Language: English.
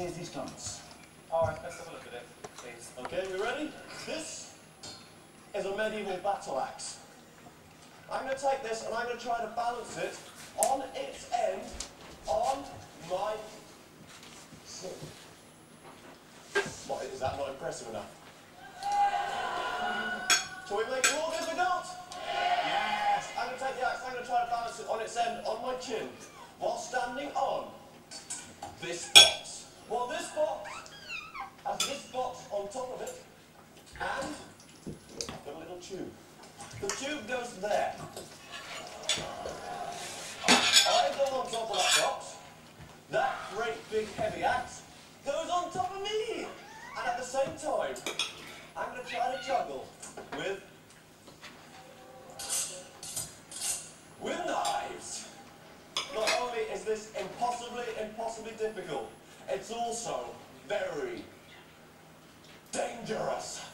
Easy stunts. Alright, let's have a look at it, please. Okay, we ready? This is a medieval battle axe. I'm going to take this and I'm going to try to balance it on its end on my chin. What, is that not impressive enough? Shall we make it more difficult? Yes! I'm going to take the axe, I'm going to try to balance it on its end on my chin while standing on this box. Well, this box has this box on top of it, and I've got a little tube. The tube goes there. I go on top of that box. That great big heavy axe goes on top of me. And at the same time, I'm going to try to juggle with knives. Not only is this impossibly difficult, it's also very dangerous.